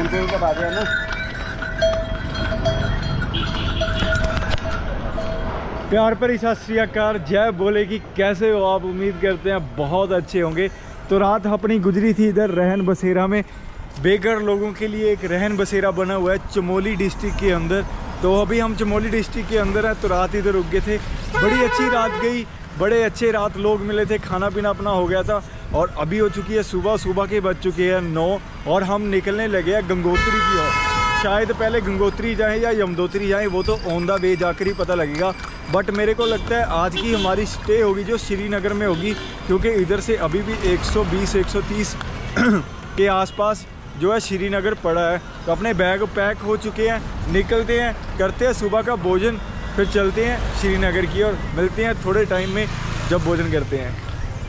को ही बता दिया ना। प्यार भरी सत श्री अकाल, जय बोले कि कैसे हो आप। उम्मीद करते हैं बहुत अच्छे होंगे। तो रात अपनी गुजरी थी इधर रहन बसेरा में। बेघर लोगों के लिए एक रहन बसेरा बना हुआ है चमोली डिस्ट्रिक्ट के अंदर। तो अभी हम चमोली डिस्ट्रिक्ट के अंदर हैं, तो रात इधर रुक गए थे। बड़ी अच्छी रात गई, बड़े अच्छे रात लोग मिले थे, खाना पीना अपना हो गया था। और अभी हो चुकी है सुबह के बज चुके हैं 9 और हम निकलने लगे हैं गंगोत्री की ओर। शायद पहले गंगोत्री जाएं या यमुनोत्री जाएं, वो तो ऑन द वे जाकर ही पता लगेगा। बट मेरे को लगता है आज की हमारी स्टे होगी जो श्रीनगर में होगी, क्योंकि इधर से अभी भी 120-130 के आसपास जो है श्रीनगर पड़ा है। तो अपने बैग पैक हो चुके हैं, निकलते हैं, करते हैं सुबह का भोजन, फिर चलते हैं श्रीनगर की ओर। मिलते हैं थोड़े टाइम में जब भोजन करते हैं।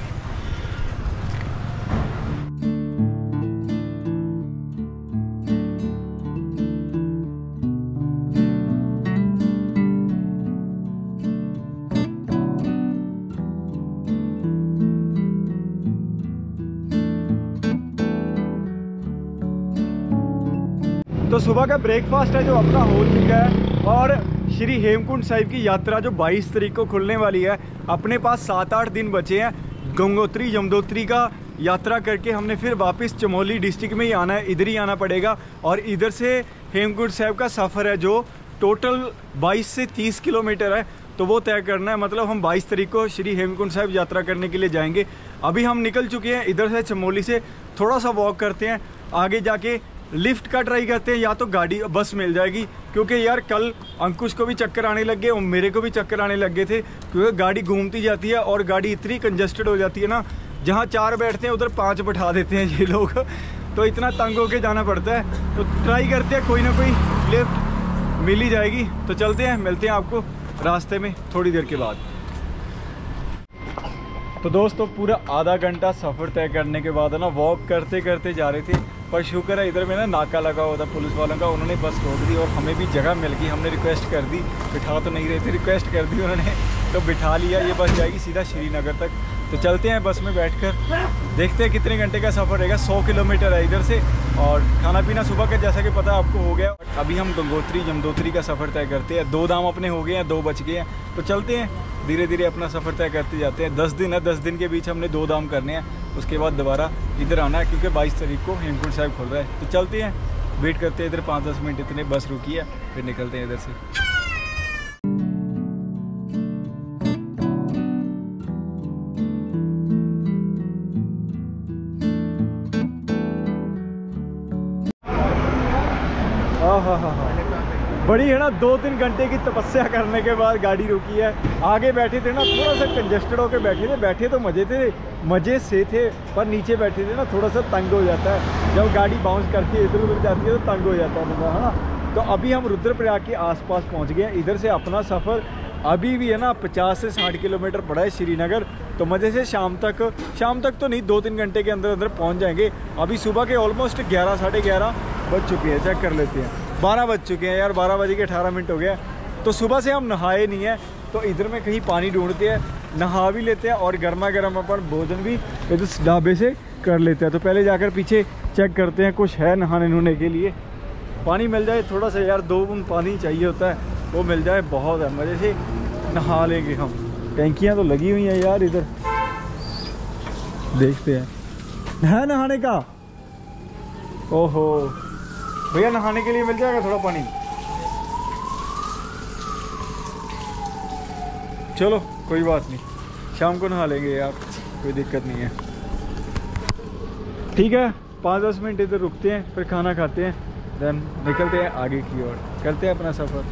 तो सुबह का ब्रेकफास्ट है जो अपना हो चुका है और श्री हेमकुंड साहिब की यात्रा जो 22 तारीख को खुलने वाली है। अपने पास 7-8 दिन बचे हैं। गंगोत्री यमुनोत्री का यात्रा करके हमने फिर वापस चमोली डिस्ट्रिक्ट में ही आना है, इधर ही आना पड़ेगा। और इधर से हेमकुंड साहिब का सफ़र है जो टोटल 22 से 30 किलोमीटर है, तो वो तय करना है। मतलब हम 22 तारीख को श्री हेमकुंड साहिब यात्रा करने के लिए जाएंगे। अभी हम निकल चुके हैं इधर से, चमोली से थोड़ा सा वॉक करते हैं, आगे जाके लिफ्ट का ट्राई करते हैं या तो गाड़ी बस मिल जाएगी। क्योंकि यार कल अंकुश को भी चक्कर आने लग गए और मेरे को भी चक्कर आने लग गए थे, क्योंकि गाड़ी घूमती जाती है और गाड़ी इतनी कंजस्टेड हो जाती है ना, जहाँ 4 बैठते हैं उधर 5 बैठा देते हैं ये लोग। तो इतना तंग होके जाना पड़ता है। तो ट्राई करते हैं, कोई ना कोई लिफ्ट मिल ही जाएगी। तो चलते हैं, मिलते हैं आपको रास्ते में थोड़ी देर के बाद। तो दोस्तों पूरा आधा घंटा सफ़र तय करने के बाद है ना, वॉक करते करते जा रहे थे। पर शुक्र है इधर में ना नाका लगा हुआ था पुलिस वालों का, उन्होंने बस रोक दी और हमें भी जगह मिल गई। हमने रिक्वेस्ट कर दी, बिठा तो नहीं रहे थे, रिक्वेस्ट कर दी उन्होंने, तो बिठा लिया। ये बस जाएगी सीधा श्रीनगर तक। तो चलते हैं बस में बैठकर, देखते हैं कितने घंटे का सफ़र रहेगा। 100 किलोमीटर है इधर से। और खाना पीना सुबह का जैसा कि पता है आपको हो गया। अभी हम गंगोत्री यमुनोत्री का सफ़र तय करते हैं। 2 दाम अपने हो गए हैं, 2 बच गए हैं। तो चलते हैं धीरे धीरे अपना सफ़र तय करते जाते हैं। 10 दिन है, 10 दिन के बीच हमने 2 दाम करने हैं, उसके बाद दोबारा इधर आना है, क्योंकि 22 तारीख को हेमकुंड साहिब खुल रहा है। तो चलते हैं, वेट करते हैं इधर 5-10 मिनट, इतने बस रुकी है, फिर निकलते हैं इधर से। हाँ, बड़ी है ना, 2-3 घंटे की तपस्या करने के बाद गाड़ी रुकी है। आगे बैठे थे ना, थोड़ा सा कंजस्टेड होकर बैठे तो मज़े से थे, पर नीचे बैठे थे ना थोड़ा सा तंग हो जाता है। जब गाड़ी बाउंस करके इधर उधर जाती है तो तंग हो जाता है बंदा, है ना। तो अभी हम रुद्रप्रयाग के आसपास पहुंच गए हैं। इधर से अपना सफ़र अभी भी है ना 50 से 60 किलोमीटर पड़ा है श्रीनगर। तो मज़े से शाम तक तो नहीं, 2-3 घंटे के अंदर पहुँच जाएंगे। अभी सुबह के ऑलमोस्ट 11-11:30 बज चुके हैं, चेक कर लेते हैं। 12 बज चुके हैं यार, 12:18 हो गया। तो सुबह से हम नहाए नहीं हैं, तो इधर में कहीं पानी ढूंढते हैं, नहा भी लेते हैं और गर्मा गर्म अपन भोजन भी इस ढाबे से कर लेते हैं। तो पहले जाकर पीछे चेक करते हैं कुछ है नहाने नूने के लिए, पानी मिल जाए थोड़ा सा यार, 2 बूंद पानी चाहिए होता है, वो मिल जाए बहुत है, मज़े से नहा लेंगे हम। टैंकियाँ तो लगी हुई हैं यार इधर, देखते हैं है नहाने का। ओहो भैया, नहाने के लिए मिल जाएगा थोड़ा पानी? चलो कोई बात नहीं, शाम को नहा लेंगे यार, कोई दिक्कत नहीं है। ठीक है, 5-10 मिनट इधर रुकते हैं, फिर खाना खाते हैं, देन निकलते हैं आगे की ओर, करते हैं अपना सफ़र।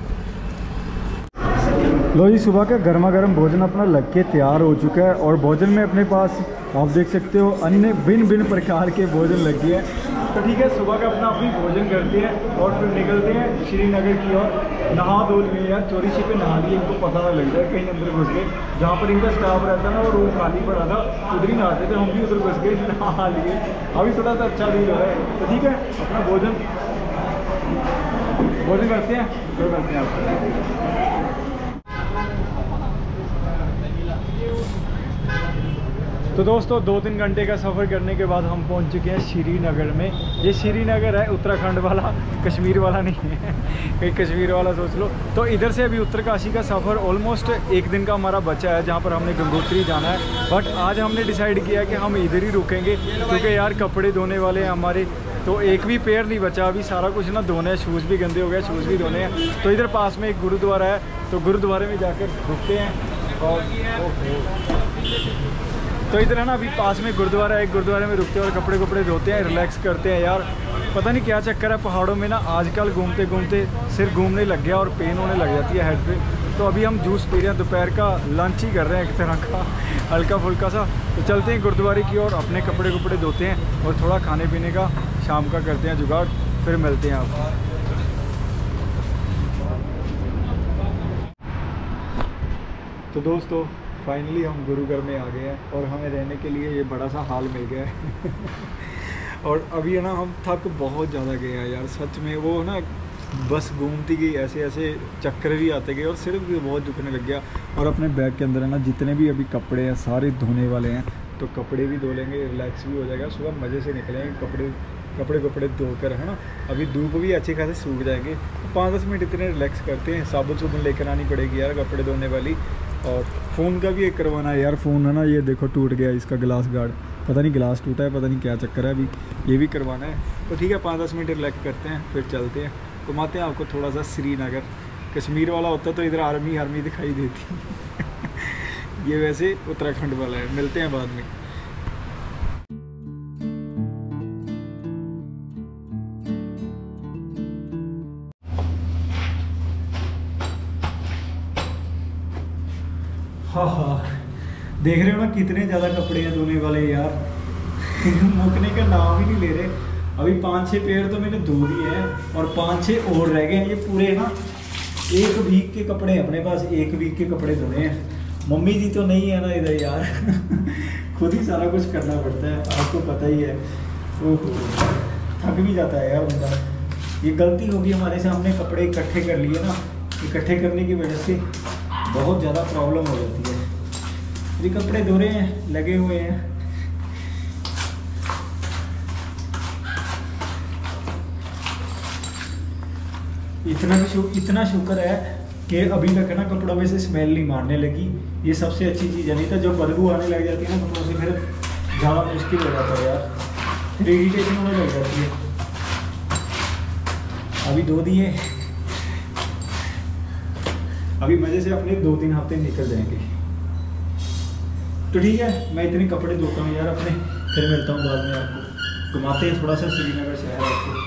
लो जी, सुबह का गर्मा गर्म भोजन अपना लग के तैयार हो चुका है। और भोजन में अपने पास आप देख सकते हो अन्य भिन्न प्रकार के भोजन लग गए हैं। तो ठीक है, सुबह का अपना अपनी भोजन करते हैं और फिर निकलते हैं श्रीनगर की ओर। नहा धो लिए यार, चोरी छिपे नहा लिए, इनको पता ना लग जाए कहीं अंदर घुस गए। जहाँ पर इनका स्टाफ रहता है ना, वो रूम खाली पड़ा था, उधर ही नहाते थे, हम भी उधर घुस गए, नहा लिए। अभी थोड़ा सा अच्छा फील हो रहा है। तो ठीक है, अपना भोजन करते हैं, फिर करते हैं आपको। तो दोस्तों 2-3 घंटे का सफ़र करने के बाद हम पहुंच चुके हैं श्रीनगर में। ये श्रीनगर है, उत्तराखंड वाला, कश्मीर वाला नहीं है। कहीं कश्मीर वाला सोच लो। तो इधर से अभी उत्तरकाशी का सफ़र ऑलमोस्ट 1 दिन का हमारा बचा है, जहाँ पर हमने गंगोत्री जाना है। बट आज हमने डिसाइड किया कि हम इधर ही रुकेंगे, क्योंकि यार कपड़े धोने वाले हैं हमारे, तो एक भी पेयर नहीं बचा। अभी सारा कुछ ना धोने हैं, शूज़ भी गंदे हो गए, शूज़ भी धोने हैं। तो इधर पास में एक गुरुद्वारा है, तो गुरुद्वारे में जाकर रुकते हैं। और तो इधर है ना, अभी पास में गुरुद्वारा है, एक गुरुद्वारे में रुकते हैं और कपड़े धोते हैं, रिलैक्स करते हैं। यार पता नहीं क्या चक्कर है पहाड़ों में ना, आजकल घूमते घूमते सिर घूमने लग गया और पेन होने लग जाती है हेड पे। तो अभी हम जूस पी रहे हैं, दोपहर का लंच ही कर रहे हैं एक तरह का, हल्का फुल्का सा। तो चलते हैं गुरुद्वारे की ओर, अपने कपड़े धोते हैं और थोड़ा खाने पीने का शाम का करते हैं जुगाड़, फिर मिलते हैं आपको। तो दोस्तों फाइनली हम गुरुघर में आ गए हैं और हमें रहने के लिए ये बड़ा सा हॉल मिल गया है। और अभी है ना, हम थक बहुत ज़्यादा गए हैं यार, सच में। वो ना बस घूमती गई, ऐसे ऐसे चक्कर भी आते गए और सिर भी बहुत दुखने लग गया। और अपने बैग के अंदर है ना, जितने भी अभी कपड़े हैं सारे धोने वाले हैं, तो कपड़े भी धो लेंगे, रिलैक्स भी हो जाएगा। सुबह मज़े से निकलेंगे कपड़े धोकर, है ना। अभी धूप भी अच्छे खासे सूख जाएंगे, तो 5-10 मिनट इतने रिलैक्स करते हैं। साबुन लेकर आनी पड़ेगी यार कपड़े धोने वाली। और फ़ोन का भी एक करवाना है यार, फ़ोन है ना, ये देखो टूट गया इसका ग्लास गार्ड, पता नहीं ग्लास टूटा है, पता नहीं क्या चक्कर है, अभी ये भी करवाना है। तो ठीक है, 5-10 मिनट रिलैक्स करते हैं, फिर चलते हैं, घुमाते हैं आपको थोड़ा सा श्रीनगर। कश्मीर वाला होता तो इधर आर्मी दिखाई देती। ये वैसे उत्तराखंड वाला है। मिलते हैं बाद में। हाँ, देख रहे हो ना कितने ज़्यादा कपड़े हैं धोने वाले यार। मुकने का नाम ही नहीं ले रहे। अभी 5-6 पेयर तो मैंने धो दिए हैं और 5-6 और रह गए हैं। ये पूरे ना 1 वीक के कपड़े हैं अपने पास, 1 वीक के कपड़े धोने हैं। मम्मी जी तो नहीं है ना इधर यार। खुद ही सारा कुछ करना पड़ता है, आपको पता ही है। ओहो, थक भी जाता है यार बंदा। ये गलती होगी हमारे से, हमने कपड़े इकट्ठे कर लिए ना, इकट्ठे करने की वजह से बहुत ज़्यादा प्रॉब्लम हो जाती है। ये कपड़े धो रहे हैं, लगे हुए हैं। इतना शुक्र है कि अभी तक है ना कपड़ों में से स्मेल नहीं मारने लगी। ये सबसे अच्छी चीज़ है, नहीं तो जब बदबू आने लग जाती है ना कपड़ों से, फिर ज़्यादा मुश्किल हो जाता है यार, फिर इरिटेशन होने लग जाती है। अभी धो दिए, अभी मज़े से अपने 2-3 हफ्ते निकल जाएंगे। तो ठीक है, मैं इतने कपड़े धोता हूँ यार अपने, फिर मिलता हूँ बाद में आपको। घुमाते हैं थोड़ा सा श्रीनगर शहर आपको।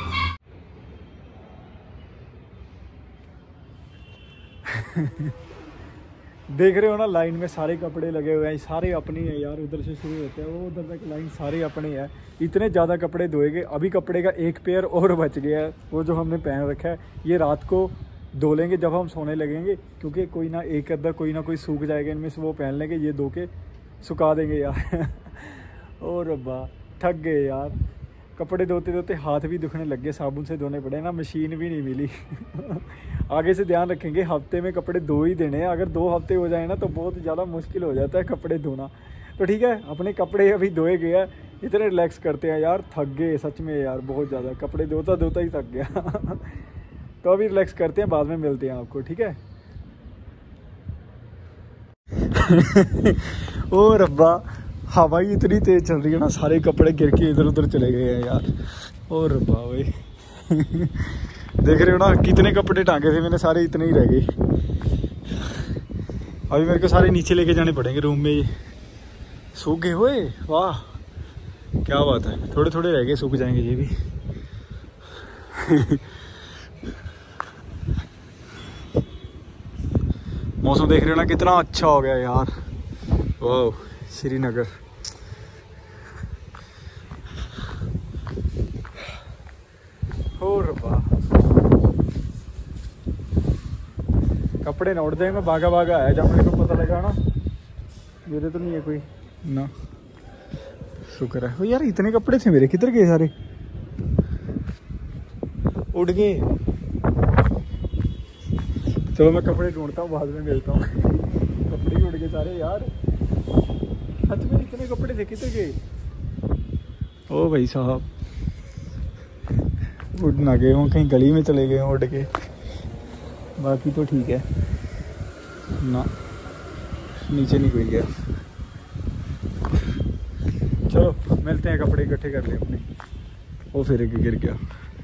देख रहे हो ना, लाइन में सारे कपड़े लगे हुए हैं, सारे अपने हैं यार। उधर से शुरू होते हैं, वो उधर तक लाइन सारे अपने हैं। इतने ज़्यादा कपड़े धोएंगे। अभी कपड़े का 1 पेयर और बच गया है, वो जो हमने पहन रखा है। ये रात को धो लेंगे जब हम सोने लगेंगे, क्योंकि कोई ना एक अद्धा कोई ना कोई सूख जाएगा इनमें से, वो पहन लेंगे। ये धो के सुखा देंगे यार। और अब्बा थक गए यार, कपड़े धोते धोते हाथ भी दुखने लग गए, साबुन से धोने पड़े ना, मशीन भी नहीं मिली। आगे से ध्यान रखेंगे, हफ्ते में कपड़े 2 ही देने हैं। अगर 2 हफ्ते हो जाए ना तो बहुत ज़्यादा मुश्किल हो जाता है कपड़े धोना। तो ठीक है, अपने कपड़े अभी धोए गए, इतने रिलैक्स करते हैं यार। थक गए सच में यार, बहुत ज़्यादा कपड़े धोता ही थक गया। तो अभी रिलैक्स करते हैं, बाद में मिलते हैं आपको, ठीक है। ओ रब्बा, हवा ही इतनी तेज चल रही है ना, सारे कपड़े गिर के इधर उधर चले गए हैं यार। ओ रब्बा भाई। देख रहे हो ना कितने कपड़े टांगे थे मैंने, सारे इतने ही रह गए। अभी मेरे को सारे नीचे लेके जाने पड़ेंगे रूम में। ये सूख गए हुए, वाह क्या बात है। थोड़े थोड़े रह गए, सूख जाएंगे ये भी। मौसम देख रहे हो ना कितना अच्छा हो गया यार। वाह, श्रीनगर। और कपड़े नोट दे, मैं भागा आया जब मेरे को पता लगा ना। मेरे तो नहीं है कोई ना, शुक्र है। ओ यार, इतने कपड़े थे मेरे, किधर गए सारे? उड़ गए। चलो मैं कपड़े ढूंढता हूँ, बाद में मिलता हूँ। कपड़े ही उड़ गए सारे यार। सच में इतने कपड़े थे कितने गए? ओ भाई साहब, उड़ ना गए हों, कहीं गली में चले गए हों उड़ के, बाकी तो ठीक है ना, नीचे नहीं कोई गया। चलो मिलते हैं, कपड़े इकट्ठे कर ले अपने। वो फिर एक गिर गया।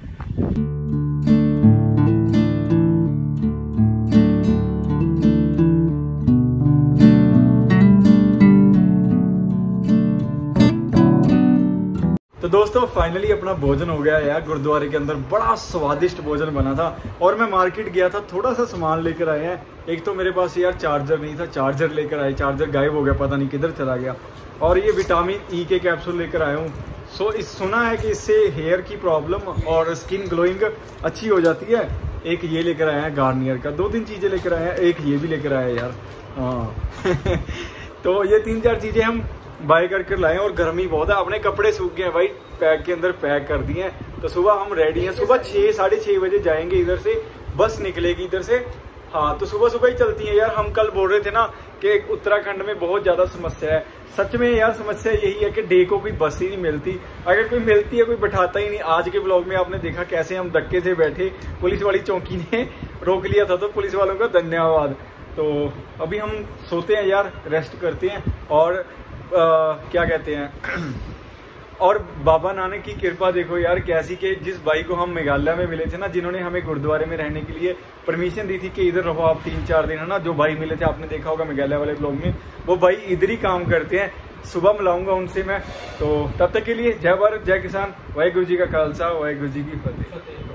तो दोस्तों फाइनली अपना भोजन हो गया यार गुरुद्वारे के अंदर, बड़ा स्वादिष्ट भोजन बना था। और मैं मार्केट गया था, थोड़ा सा सामान लेकर आए हैं। एक तो मेरे पास यार चार्जर नहीं था, चार्जर लेकर आए, चार्जर गायब हो गया, पता नहीं किधर चला गया। और ये विटामिन ई के कैप्सूल लेकर आया हूँ। सुना है कि इससे हेयर की प्रॉब्लम और स्किन ग्लोइंग अच्छी हो जाती है। एक ये लेकर आए हैं गार्नियर का, 2-3 चीज़ें लेकर आए हैं, एक ये भी लेकर आए यार। हाँ तो ये 3-4 चीज़ें हम बाय करके लाए। और गर्मी बहुत है, अपने कपड़े सूख गए हैं भाई, पैक के अंदर पैक कर दिए हैं। तो सुबह हम रेडी हैं, सुबह 6-6:30 बजे जाएंगे इधर से, बस निकलेगी इधर से। हाँ तो सुबह सुबह ही चलती है यार। हम कल बोल रहे थे ना कि उत्तराखंड में बहुत ज़्यादा समस्या है। सच में यार समस्या यही है कि डे को कोई बस ही नहीं मिलती, अगर कोई मिलती है कोई बैठाता ही नहीं। आज के ब्लॉग में आपने देखा कैसे हम धक्के से बैठे, पुलिस वाली चौकी ने रोक लिया था, तो पुलिस वालों का धन्यवाद। तो अभी हम सोते हैं यार, रेस्ट करते हैं। और क्या कहते हैं और बाबा नानक की कृपा देखो यार कैसी, कि जिस भाई को हम मेघालय में मिले थे ना, जिन्होंने हमें गुरुद्वारे में रहने के लिए परमिशन दी थी कि इधर रहो आप 3-4 दिन, है ना, जो भाई मिले थे आपने देखा होगा मेघालय वाले ब्लॉग में, वो भाई इधर ही काम करते हैं। सुबह मिलाऊंगा उनसे मैं। तो तब तक के लिए जय भारत, जय किसान, वाहेगुरु जी का खालसा, वाहेगुरु जी की फतेह।